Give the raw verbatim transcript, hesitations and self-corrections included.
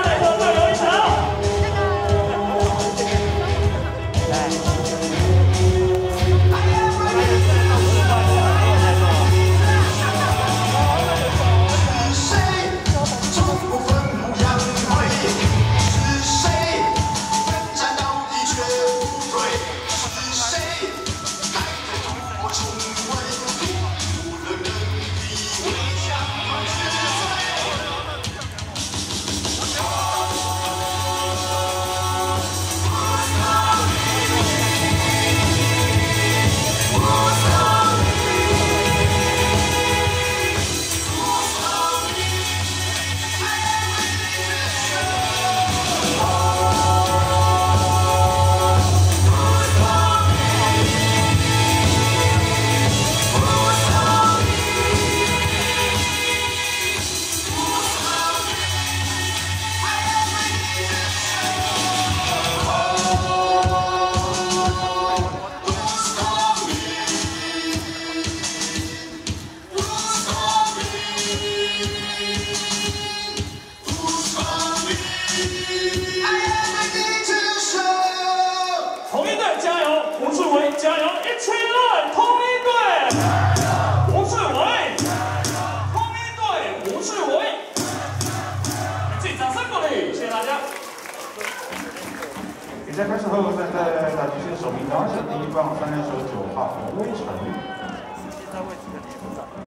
再做最后一场。同一队加油，胡志伟加油，一起来！同一队，胡志伟，同一队，胡志伟，自己掌声鼓励，谢谢大家。 比赛开始后，站在打击线首名，然后是第一棒三垒手九号吴威成。